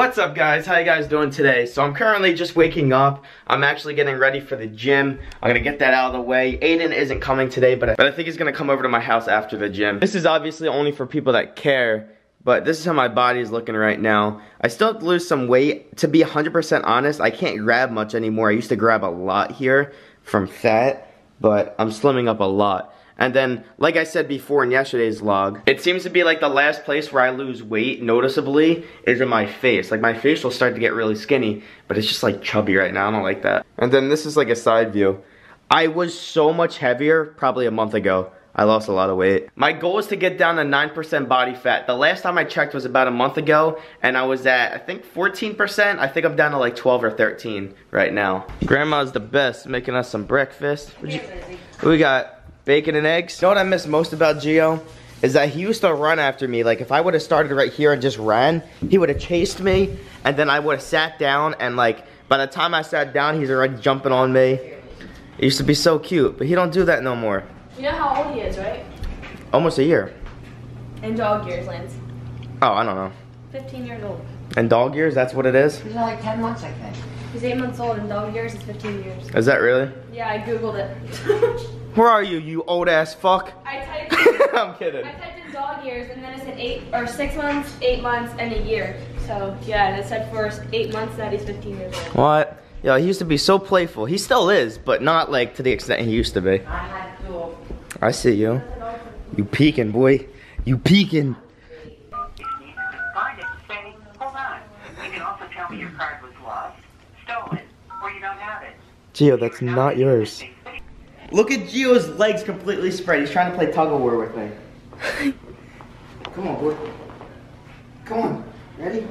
What's up guys, how you guys doing today? So I'm currently just waking up. I'm actually getting ready for the gym. I'm gonna get that out of the way. Aiden isn't coming today, but I think he's gonna come over to my house after the gym. This is obviously only for people that care, but this is how my body is looking right now. I still have to lose some weight. To be 100% honest, I can't grab much anymore. I used to grab a lot here from fat, but I'm slimming up a lot. And then, like I said before in yesterday's vlog, it seems to be like the last place where I lose weight noticeably is in my face. Like my face will start to get really skinny, but it's just like chubby right now. I don't like that. And then this is like a side view. I was so much heavier probably a month ago. I lost a lot of weight. My goal is to get down to 9% body fat. The last time I checked was about a month ago, and I was at, I think 14%. I think I'm down to like 12 or 13 right now. Grandma's the best, making us some breakfast. We got bacon and eggs. You know what I miss most about Gio? Is that he used to run after me. Like if I would have started right here and just ran, he would have chased me, and then I would have sat down, and like by the time I sat down, he's already jumping on me. It used to be so cute, but he don't do that no more. You know how old he is, right? Almost a year. In dog years, Lance. Oh, I don't know. 15 years old. In dog years, that's what it is? He's like 10 months, I think. He's 8 months old. In dog years, it's 15 years. Is that really? Yeah, I googled it. Where are you, you old ass fuck? I typed I'm kidding. I typed in dog years, and then it said 8 or 6 months, 8 months, and a year. So yeah, and it said for 8 months that he's 15 years old. What? Yo, he used to be so playful. He still is, but not like to the extent he used to be. I had to. I see you. You peeking, boy. You peeking. Find it, say, hold on. You can also tell me your card was lost, stolen, or you don't have it. Gio, that's not yours. Look at Gio's legs completely spread. He's trying to play tug of war with me. Come on, boy. Come on. Ready?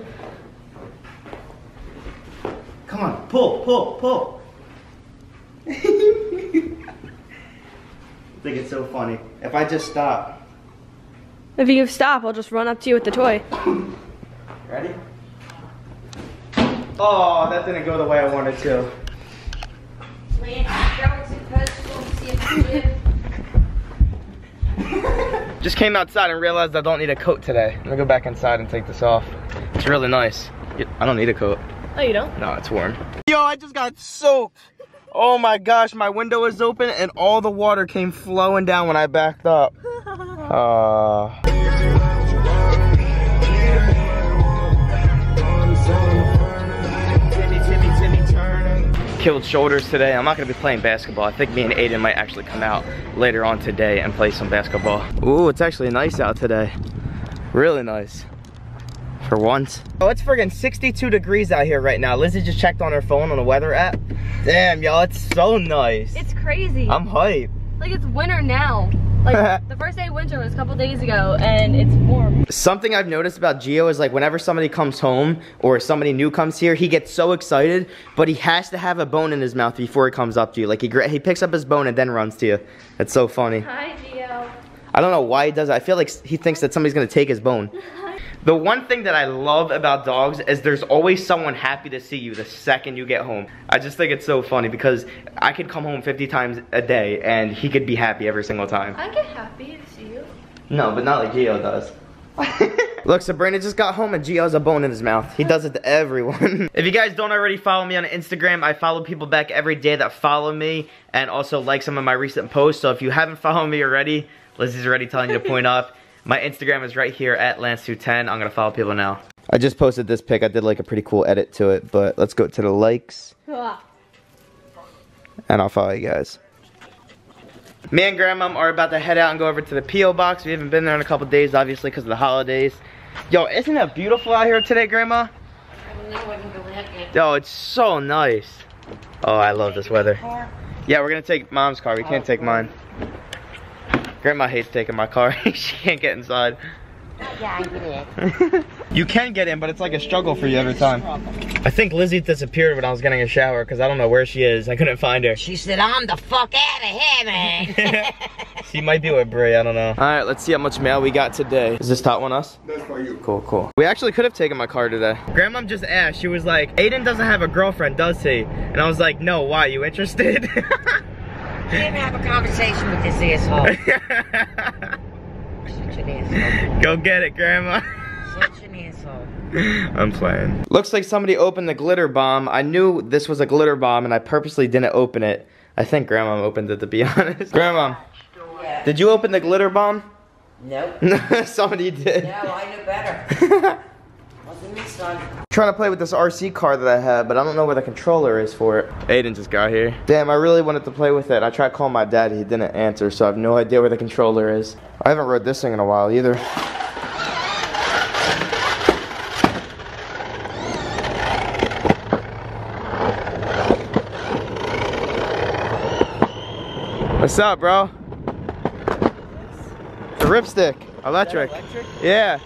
Come on. Pull, pull, pull. I think it's so funny. If I just stop. If you stop, I'll just run up to you with the toy. Ready? Oh, that didn't go the way I wanted to. Just came outside and realized I don't need a coat today. I'm gonna go back inside and take this off. It's really nice. I don't need a coat. Oh, you don't? No, it's warm. Yo, I just got soaked. Oh my gosh, my window was open and all the water came flowing down when I backed up. Killed shoulders today. I'm not gonna be playing basketball. I think me and Aiden might actually come out later on today and play some basketball. Ooh, it's actually nice out today. Really nice. For once. Oh, it's friggin' 62 degrees out here right now. Lizzie just checked on her phone on the weather app. Damn, y'all, it's so nice. It's crazy. I'm hyped. Like it's winter now. Like the first day of winter was a couple days ago, and it's warm. Something I've noticed about Gio is like whenever somebody comes home or somebody new comes here, he gets so excited, but he has to have a bone in his mouth before he comes up to you. Like he picks up his bone and then runs to you. It's so funny. Hi, Gio. I don't know why he does it. I feel like he thinks that somebody's gonna take his bone. The one thing that I love about dogs is there's always someone happy to see you the second you get home. I just think it's so funny because I could come home 50 times a day and he could be happy every single time. I get happy to see you. No, but not like Gio does. Look, Sabrina just got home and Gio has a bone in his mouth. He does it to everyone. If you guys don't already follow me on Instagram, I follow people back every day that follow me and also like some of my recent posts. So if you haven't followed me already, Lizzie's already telling you to point up. My Instagram is right here at Lance210. I'm gonna follow people now. I just posted this pic. I did like a pretty cool edit to it, but let's go to the likes. And I'll follow you guys. Me and Grandma are about to head out and go over to the P.O. box. We haven't been there in a couple days, obviously, because of the holidays. Yo, isn't it beautiful out here today, Grandma? Yo, it's so nice. Oh, I love this weather. Yeah, we're gonna take Mom's car. We can't take mine. Grandma hates taking my car. She can't get inside. Yeah, I get it. You can get in, but it's like a struggle for you every time. I think Lizzie disappeared when I was getting a shower because I don't know where she is. I couldn't find her. She said, I'm the fuck out of here, man. She might be with Brie, I don't know. All right, let's see how much mail we got today. Is this top one us? That's for you. Cool, cool. We actually could have taken my car today. Grandma just asked, she was like, Aiden doesn't have a girlfriend, does he? And I was like, no, why, you interested? I didn't have a conversation with this asshole. Such an asshole. Go get it, Grandma. Such an asshole. I'm playing. Looks like somebody opened the glitter bomb. I knew this was a glitter bomb and I purposely didn't open it. I think Grandma opened it, to be honest. Grandma, Yeah. did you open the glitter bomb? Nope. Somebody did. No, I knew better. Wasn't me, son. Trying to play with this RC car that I have, but I don't know where the controller is for it. Aiden just got here. Damn, I really wanted to play with it. I tried calling my dad, he didn't answer, so I have no idea where the controller is. I haven't rode this thing in a while either. What's up, bro? The ripstick, electric. Yeah.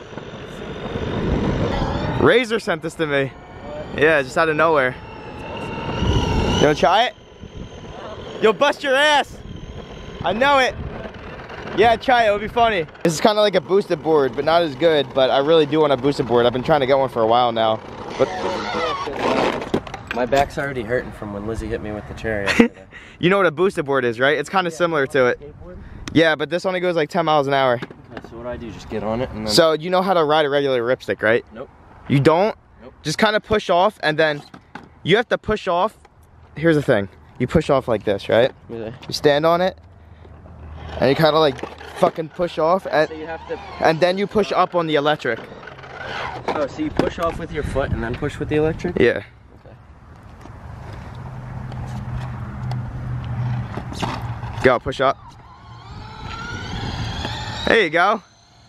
Razor sent this to me. Yeah, just out of nowhere. You wanna try it? You'll bust your ass. I know it. Yeah, try it, it'll be funny. This is kind of like a boosted board, but not as good, but I really do want a boosted board. I've been trying to get one for a while now. But my back's already hurting from when Lizzie hit me with the chair yesterday. you know what a boosted board is, right? It's kind of similar to it. Yeah, but this only goes like 10 miles an hour. Okay, so what do I do? Just get on it and then... So you know how to ride a regular ripstick, right? Nope. You don't? Nope. Just kind of push off, and then you have to push off. Here's the thing. You push off like this, right? Yeah. You stand on it, and you kind of like fucking push off, and, So you have to... and then you push up on the electric. Oh, so you push off with your foot and then push with the electric? Yeah. Okay. Go, push up. There you go.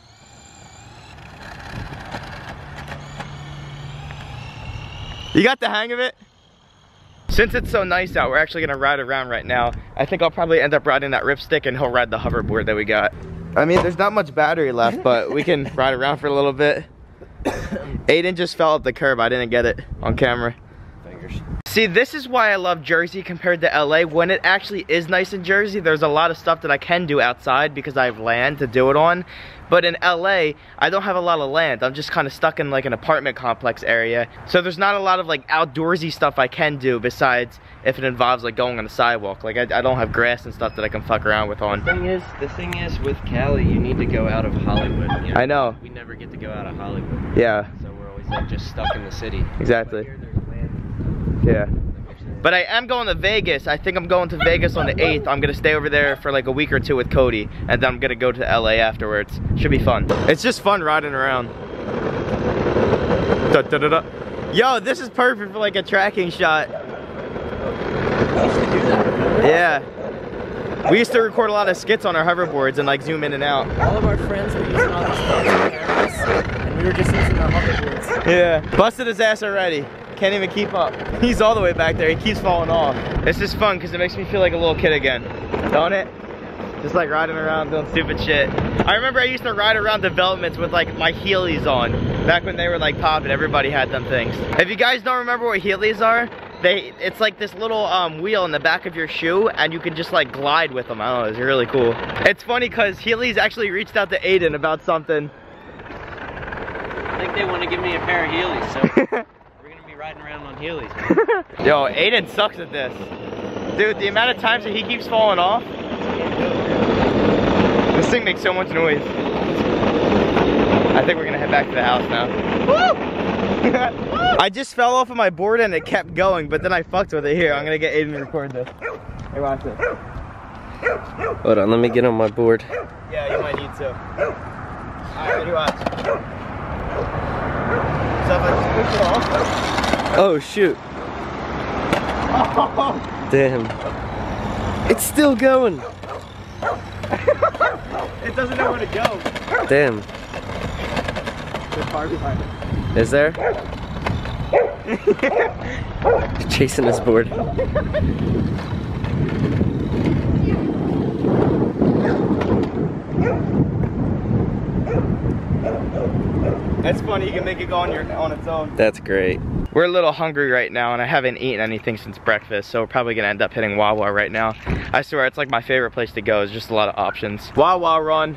You got the hang of it? Since it's so nice out, we're actually gonna ride around right now. I think I'll probably end up riding that ripstick and he'll ride the hoverboard that we got. I mean, there's not much battery left, but we can ride around for a little bit. Aiden just fell up the curb. I didn't get it on camera. Fingers. See, this is why I love Jersey compared to LA. When it actually is nice in Jersey, there's a lot of stuff that I can do outside because I have land to do it on. But in LA, I don't have a lot of land. I'm just kind of stuck in like an apartment complex area. So there's not a lot of like outdoorsy stuff I can do besides if it involves like going on the sidewalk. Like I don't have grass and stuff that I can fuck around with on. The thing is with Cali, you need to go out of Hollywood. You know? I know. We never get to go out of Hollywood. Yeah. So we're always like just stuck in the city. Exactly. But here there's land. Yeah. But I am going to Vegas. I think I'm going to Vegas on the 8th. I'm gonna stay over there for like a week or two with Cody, and then I'm gonna go to LA afterwards. Should be fun. It's just fun riding around. Da, da, da, da. Yo, this is perfect for like a tracking shot. Yeah. We used to record a lot of skits on our hoverboards and like zoom in and out. All of our friends were using all these cameras, and we were just using our hoverboards. Yeah. Busted his ass already. Can't even keep up. He's all the way back there. He keeps falling off. This is fun because it makes me feel like a little kid again. Don't it? Just like riding around doing stupid shit. I remember I used to ride around developments with like my Heelys on. Back when they were like popping, everybody had them things. If you guys don't remember what Heelys are, it's like this little wheel in the back of your shoe and you can just like glide with them. I don't know, it's really cool. It's funny because Heelys actually reached out to Aiden about something. I think they want to give me a pair of Heelys, so we're gonna be riding around on Heelys, man. Yo, Aiden sucks at this. Dude, the amount of times that he keeps falling off. This thing makes so much noise. I think we're gonna head back to the house now. Woo! I just fell off of my board and it kept going, but then I fucked with it. Here, I'm gonna get Aiden to record this. Hey, watch this. Hold on, let me get on my board. Yeah, you might need to. Alright, ready, watch. So if I just push it off. Oh, shoot. Damn. It's still going. It doesn't know where to go. Damn. There's a car behind it. Is there? Chasing his board. That's funny, you can make it go on its own. That's great. We're a little hungry right now and I haven't eaten anything since breakfast, so we're probably gonna end up hitting Wawa right now. I swear, it's like my favorite place to go. It's just a lot of options. Wawa run.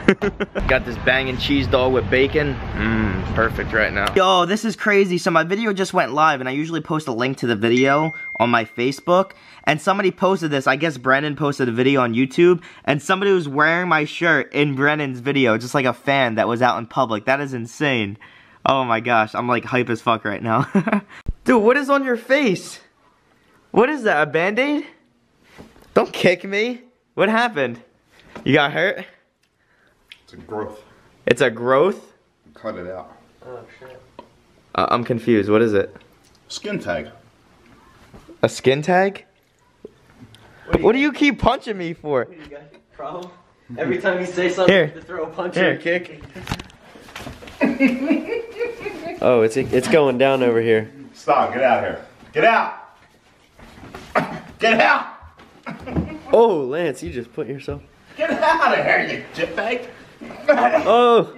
Got this banging cheese dog with bacon. Perfect right now. Yo, this is crazy. So my video just went live, and I usually post a link to the video on my Facebook. And somebody posted this. I guess Brennan posted a video on YouTube, and somebody was wearing my shirt in Brennan's video, just like a fan that was out in public. That is insane. Oh my gosh, I'm like hype as fuck right now. Dude, what is on your face? What is that, a Band-Aid? Don't kick me. What happened? You got hurt? It's a growth. It's a growth? Cut it out. Oh, shit. I'm confused. What is it? Skin tag. A skin tag? What do you keep punching me for? You got a problem? Every time you say something, Here. you have to throw a punch Here. or a kick. Oh, it's going down over here. Stop. Get out of here. Get out. Get out. Oh, Lance, you just put yourself. Get out of here, you jitbag. Oh!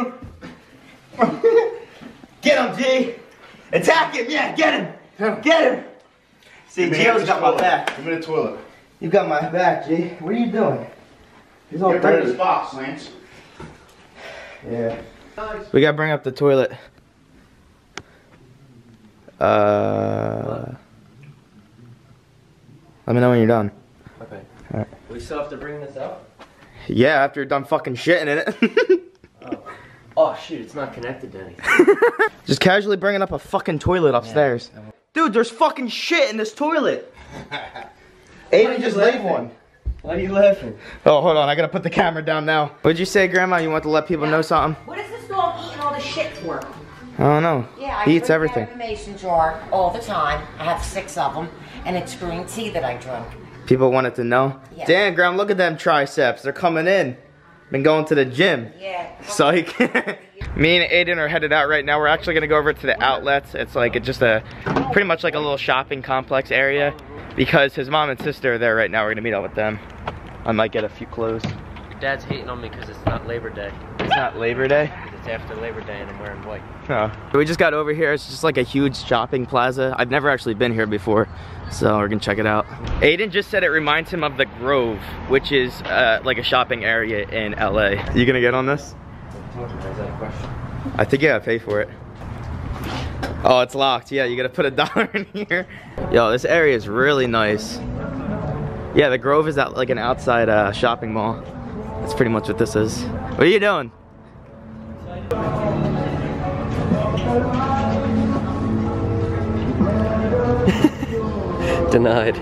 Get him, G! Attack him! Yeah, get him! Get him! See, Gio's got my back. Give me the toilet. You got my back, G. What are you doing? He's all Get rid of dirty. this box, Lance. Yeah. We gotta bring up the toilet. Let me know when you're done. Okay. Alright. We still have to bring this out? Yeah, after you're done fucking shitting in it. Oh, shoot, it's not connected to anything. Just casually bringing up a fucking toilet upstairs. Yeah. Dude, there's fucking shit in this toilet. Aiden just laid one. Why are you laughing? Oh, hold on, I gotta put the camera down now. What'd you say, Grandma? You want to let people know something? What is this dog eating all the shit for? I don't know. Yeah, I He eats drink everything. out of a mason jar all the time. I have 6 of them, and it's green tea that I drink. People wanted to know. Yeah. Damn, Grandma, look at them triceps. They're coming in. Been going to the gym. Yeah. So he can. Me and Aiden are headed out right now. We're actually gonna go over to the outlets. It's like just pretty much like a little shopping complex area, because his mom and sister are there right now. We're gonna meet up with them. I might get a few clothes. Your dad's hating on me because it's not Labor Day. It's not Labor Day. It's after Labor Day and I'm wearing white. Oh. We just got over here. It's just like a huge shopping plaza. I've never actually been here before, so we're gonna check it out. Aiden just said it reminds him of the Grove, which is like a shopping area in LA. You gonna get on this? Is that a question? I think you gotta pay for it. Oh, it's locked. Yeah, you gotta put $1 in here. Yo, this area is really nice. Yeah, the Grove is like an outside shopping mall. That's pretty much what this is. What are you doing? Denied.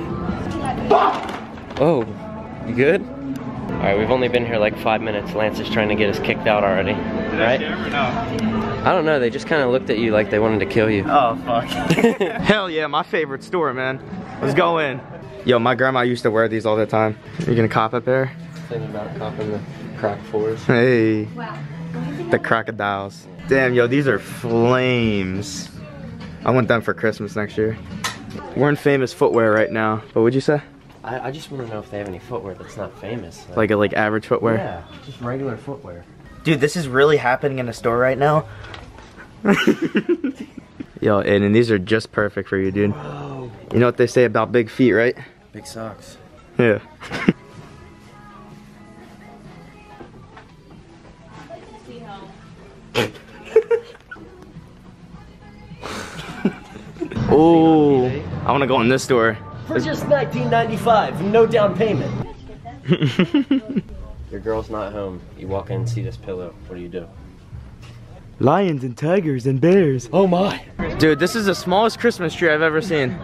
Oh, you good? Alright, we've only been here like 5 minutes. Lance is trying to get us kicked out already. Right? I don't know, they just kind of looked at you like they wanted to kill you. Oh, fuck. Hell yeah, my favorite store, man. Let's go in. Yo, my grandma used to wear these all the time. You gonna cop a pair? Thinking about copping the crack 4s. Hey. The crocodiles. Damn, yo, these are flames. I want them for Christmas next year. We're in famous footwear right now. What would you say? I just want to know if they have any footwear that's not famous. Like average footwear? Yeah, just regular footwear. Dude, this is really happening in a store right now. Yo, and these are just perfect for you, dude. Whoa. You know what they say about big feet, right? Big socks. Yeah. Oh, I want to go in this store. For just $19.95, no down payment. Your girl's not home. You walk in and see this pillow. What do? Lions and tigers and bears. Oh my. Dude, this is the smallest Christmas tree I've ever seen.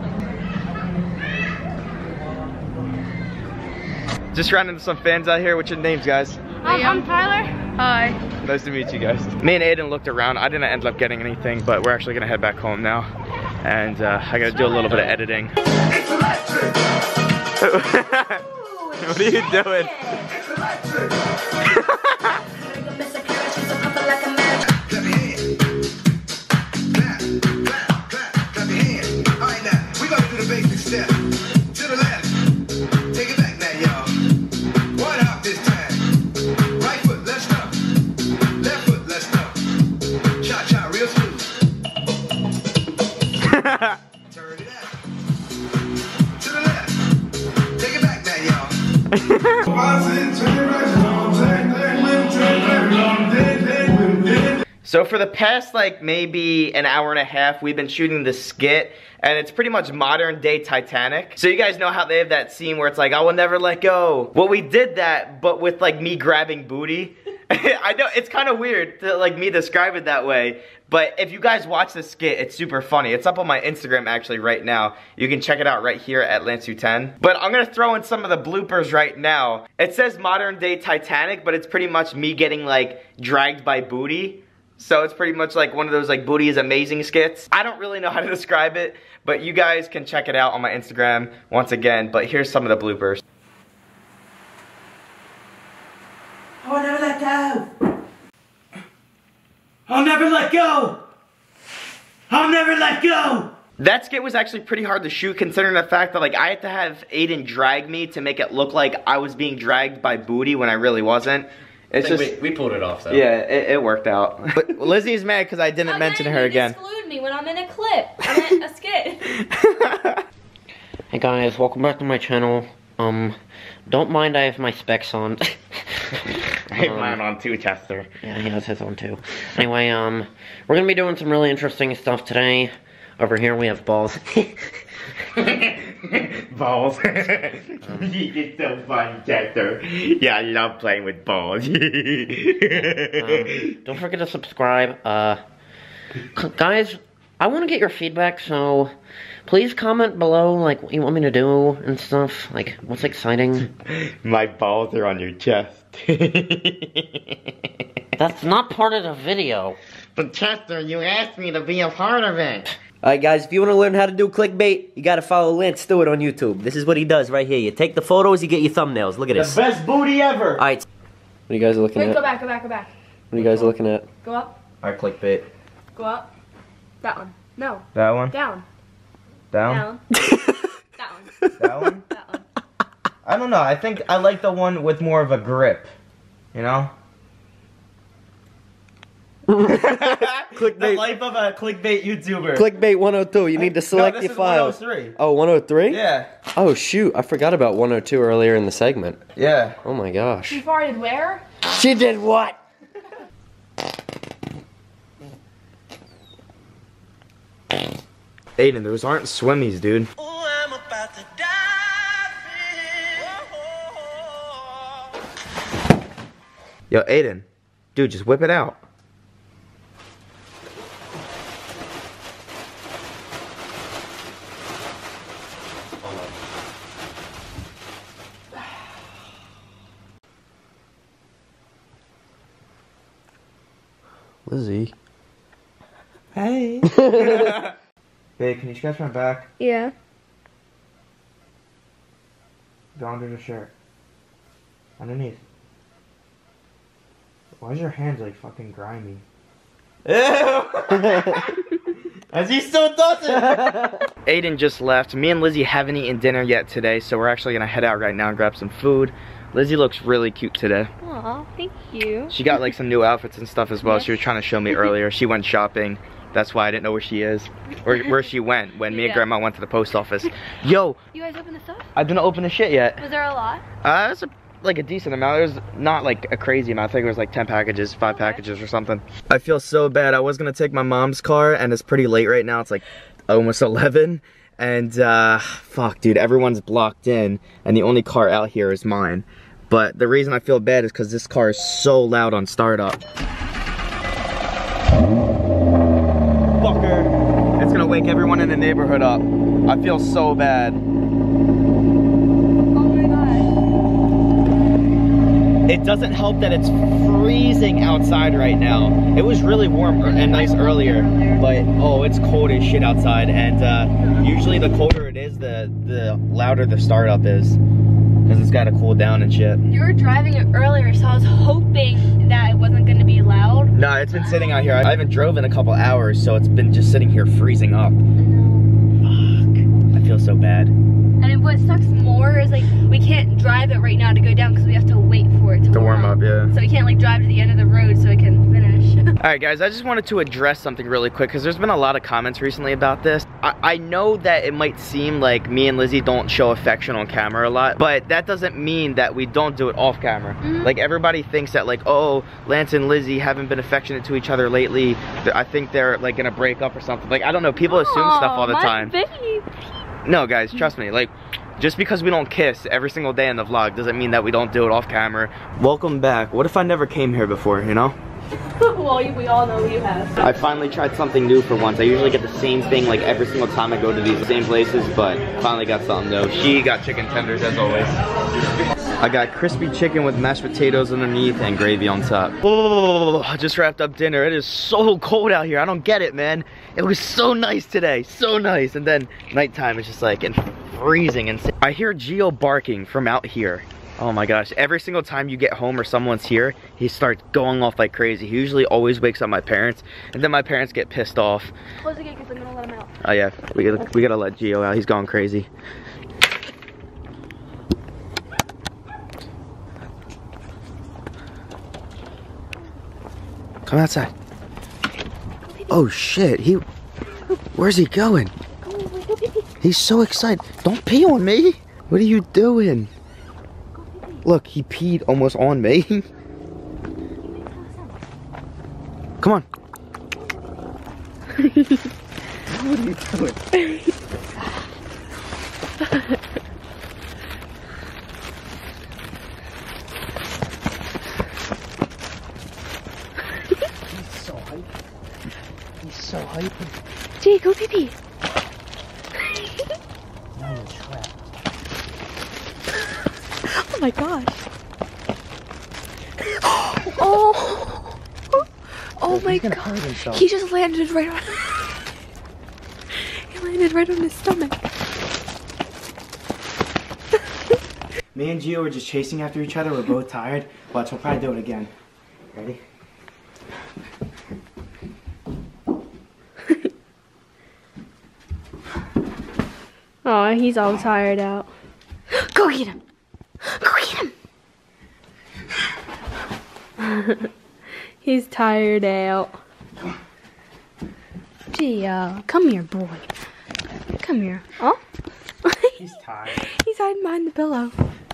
Just ran into some fans out here. What's your names, guys? I'm Tyler. Hi. Nice to meet you guys. Me and Aiden looked around. I didn't end up getting anything, but we're actually gonna head back home now. And I gotta do a little bit of editing. What are you doing? Turn it up. To the left. Take it back now, y'all. So for the past like maybe an hour and a half, we've been shooting this skit, and it's pretty much modern day Titanic. So you guys know how they have that scene where it's like, I will never let go. Well, we did that, but with like me grabbing booty. I know, it's kind of weird to like me describe it that way, but if you guys watch the skit, it's super funny. It's up on my Instagram actually right now. You can check it out right here at Lance210. But I'm gonna throw in some of the bloopers right now. It says modern day Titanic, but it's pretty much me getting like dragged by booty. So it's pretty much like one of those like booty is amazing skits. I don't really know how to describe it, but you guys can check it out on my Instagram once again. But here's some of the bloopers. I'll never let go. I'll never let go. I'll never let go. That skit was actually pretty hard to shoot considering the fact that like I had to have Aiden drag me to make it look like I was being dragged by booty when I really wasn't. It's just we pulled it off though. Yeah, it worked out. But Lizzie's mad because I didn't mention her again. Exclude me when I'm in a clip. I'm in a skit. Hey guys, welcome back to my channel. Don't mind I have my specs on. I have mine on too, Chester. Yeah, he has his on too. Anyway, we're gonna be doing some really interesting stuff today. Over here we have balls. Balls. It's so funny, Chester. Yeah, I love playing with balls. Don't forget to subscribe. Guys, I want to get your feedback, so please comment below, like, what you want me to do and stuff. Like, what's exciting. My balls are on your chest. That's not part of the video. But Chester, you asked me to be a part of it. Alright guys, if you want to learn how to do clickbait, you gotta follow Lance Stewart on YouTube. This is what he does right here. You take the photos, you get your thumbnails. Look at this. The best booty ever! Alright. What are you guys looking Wait, at? go back, go back, go back. What are you guys looking at? Go up, Alright, clickbait. go up. That one. No. That one? Down. Down? Down. That one. That one? That one. I don't know, I think I like the one with more of a grip. You know? Clickbait. The life of a clickbait YouTuber. Clickbait 102. You need to select this your is files. 103. Oh, 103? Yeah. Oh shoot, I forgot about 102 earlier in the segment. Yeah. Oh my gosh. You farted where? She did what? Aiden, those aren't swimmies, dude. Oh, I'm about to die. Yo, Aiden. Dude, just whip it out. Lizzie. Hey. Hey, can you scratch my back? Yeah. Go under the shirt. Underneath. Why is your hands like fucking grimy? Ew! As he still does it! Aiden just left. Me and Lizzie haven't eaten dinner yet today, so we're actually gonna head out right now and grab some food. Lizzie looks really cute today. Aw, thank you. She got like some new outfits and stuff as well. She was trying to show me earlier. She went shopping. That's why I didn't know where she is. Or where she went when me and Grandma went to the post office. Yo! You guys open the stuff? I didn't open the shit yet. Was there a lot? It was like a decent amount. It was not like a crazy amount. I think it was like 10 packages, 5 packages or something. I feel so bad. I was gonna take my mom's car and it's pretty late right now. It's like almost 11. And fuck dude, everyone's blocked in and the only car out here is mine. But the reason I feel bad is because this car is so loud on startup. Fucker. It's gonna wake everyone in the neighborhood up. I feel so bad. Oh my god. It doesn't help that it's freezing outside right now. It was really warm and nice earlier, but oh, it's cold as shit outside. And usually the colder it is, the louder the startup is. Because it's got to cool down and shit. You were driving it earlier, so I was hoping that it wasn't going to be loud. No, it's been sitting out here. I haven't drove in a couple hours, so it's been just sitting here freezing up. Fuck. I feel so bad. And what sucks more is like we can't drive it right right now to go down because we have to wait for it to warm up, yeah. So we can't like drive to the end of the road so it can finish. Alright guys, I just wanted to address something really quick because there's been a lot of comments recently about this. I know that it might seem like me and Lizzie don't show affection on camera a lot, but that doesn't mean that we don't do it off camera. Like everybody thinks that like, oh, Lance and Lizzie haven't been affectionate to each other lately. I think they're like gonna break up or something. Like I don't know, people assume stuff all the time. No guys, trust me, like just because we don't kiss every single day in the vlog doesn't mean that we don't do it off camera. Welcome back. What if I never came here before, you know? Well, we all know you have. I finally tried something new for once. I usually get the same thing like every single time I go to these same places, but finally got something new. She got chicken tenders as always. I got crispy chicken with mashed potatoes underneath and gravy on top. Oh, I just wrapped up dinner. It is so cold out here. I don't get it, man. It was so nice today, so nice. And then nighttime is just like freezing. And I hear Gio barking from out here. Oh my gosh, every single time you get home or someone's here, he starts going off like crazy. He usually always wakes up my parents, and then my parents get pissed off. Close the gate because I'm gonna let him out. Oh yeah, we gotta let Gio out. He's going crazy. Come outside. Oh shit, where's he going? He's so excited. Don't pee on me. What are you doing? Look, he peed almost on me. Come on. What are you doing? He's so hyper. Jay, go pee pee. Now you're trapped. Oh my gosh. Oh. Oh my god. He just landed right on. He landed right on his stomach. Me and Gio were just chasing after each other. We're both tired. Watch, we'll probably do it again. Ready? Oh, he's all tired out. Go get him. Go get him. He's tired out. Gio, come here, boy. Come here. Oh. He's tired. He's hiding behind the pillow.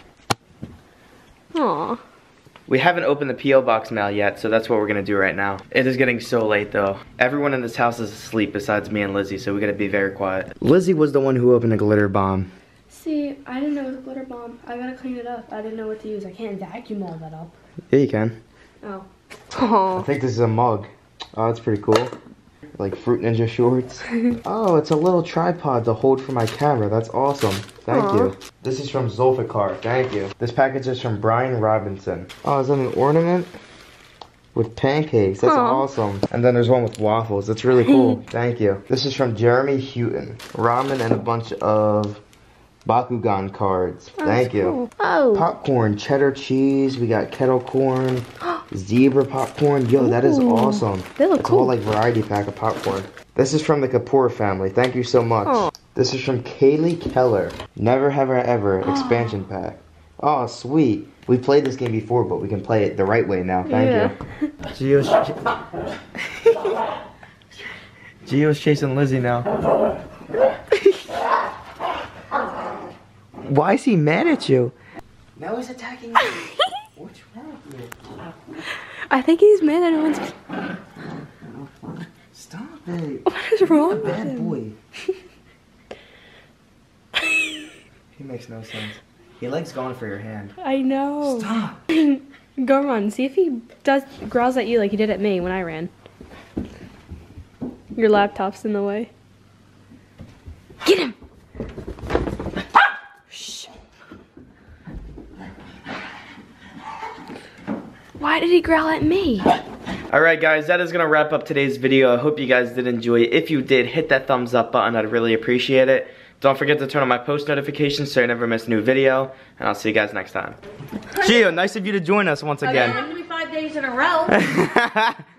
Aw. We haven't opened the P.O. box mail yet, so that's what we're gonna do right now. It is getting so late though. Everyone in this house is asleep besides me and Lizzie, so we gotta be very quiet. Lizzie was the one who opened the glitter bomb. See, I didn't know it was a glitter bomb. I gotta clean it up. I didn't know what to use. I can't vacuum all that up. Yeah, you can. Oh. I think this is a mug. Oh, that's pretty cool. Like Fruit Ninja shorts. Oh, it's a little tripod to hold for my camera. That's awesome. Thank you. This is from Zulfikar. Thank you. This package is from Brian Robinson. Oh, is that an ornament? With pancakes. That's awesome. And then there's one with waffles. That's really cool. Thank you. This is from Jeremy Houghton. Ramen and a bunch of Bakugan cards. Thank you. Cool. Oh. Popcorn, cheddar cheese. We got kettle corn. Zebra popcorn. Yo, that is awesome. They look it's cool. a whole like variety pack of popcorn. This is from the Kapoor family. Thank you so much. Oh. This is from Kaylee Keller. Never Have I Ever expansion pack. Oh, sweet. We played this game before, but we can play it the right way now. Thank you. Gio's chasing Lizzie now. Why is he mad at you? Now he's attacking me. What's wrong with you? I think he's mad at everyone's. Stop it. What is wrong with Bad him? boy. He makes no sense. He likes going for your hand. I know. Stop. Go run. See if he growls at you like he did at me when I ran. Your laptop's in the way. Get him! Shh. Why did he growl at me? Alright guys, that is going to wrap up today's video. I hope you guys did enjoy it. If you did, hit that thumbs up button. I'd really appreciate it. Don't forget to turn on my post notifications so you never miss a new video. And I'll see you guys next time. Gio, nice of you to join us once again. Okay, 5 days in a row.